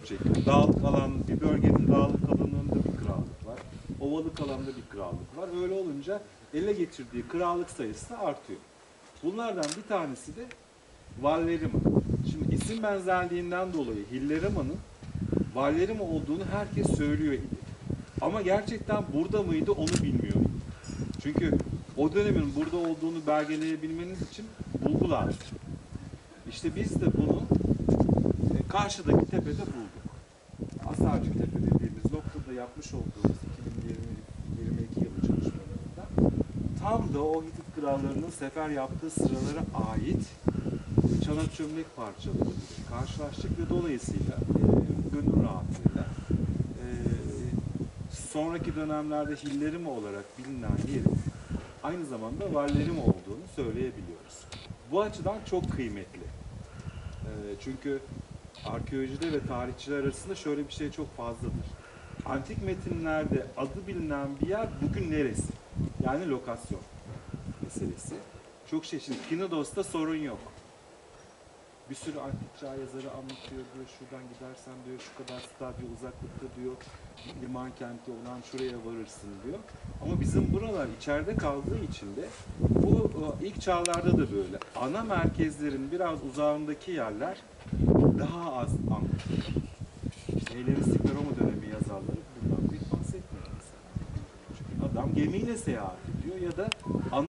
ölçekli. Dağlık alan, bir bölgenin dağlık alanında bir krallık var. Ovalık alanda bir krallık var. Öyle olunca ele geçirdiği krallık sayısı da artıyor. Bunlardan bir tanesi de Valderima. Şimdi isim benzerliğinden dolayı Hillerima'nın Valderima olduğunu herkes söylüyor idi. Ama gerçekten burada mıydı onu bilmiyorum. Çünkü o dönemin burada olduğunu belgeleyebilmeniz için bulgu lazım. İşte biz de bunu karşıdaki tepede bulduk. Asarcık Tepe dediğimiz noktada yapmış olduğumuz 2022 yılı çalışmalarında tam da o Hitit krallarının sefer yaptığı sıralara ait çanak çömlek parçaları karşılaştık ve dolayısıyla gönül rahatlığıyla sonraki dönemlerde Hillerima olarak bilinen yerin aynı zamanda Valderima olduğunu söyleyebiliyoruz. Bu açıdan çok kıymetli. Çünkü arkeolojide ve tarihçiler arasında şöyle bir şey çok fazladır. Antik metinlerde adı bilinen bir yer bugün neresi? Yani lokasyon meselesi. Çok şey. Şimdi Kinodos'ta sorun yok. Bir sürü antik çağ yazarı anlatıyor diyor. Şuradan gidersen diyor şu kadar stadyo uzaklıkta diyor. Liman kenti olan şuraya varırsın diyor. Ama bizim buralar içeride kaldığı için de bu ilk çağlarda da böyle. Ana merkezlerin biraz uzağındaki yerler daha az anlatılıyor. İşte Helenistik Roma dönemi yazarları bundan bir bahsetmiyor mesela. Çünkü adam gemiyle seyahat ediyor ya da